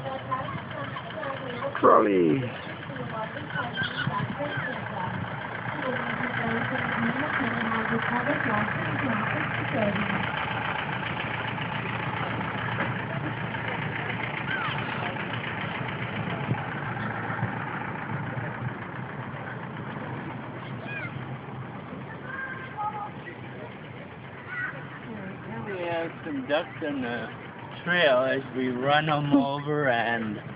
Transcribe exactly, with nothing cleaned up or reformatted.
Trolley. We have some ducks on the trail as we run them over and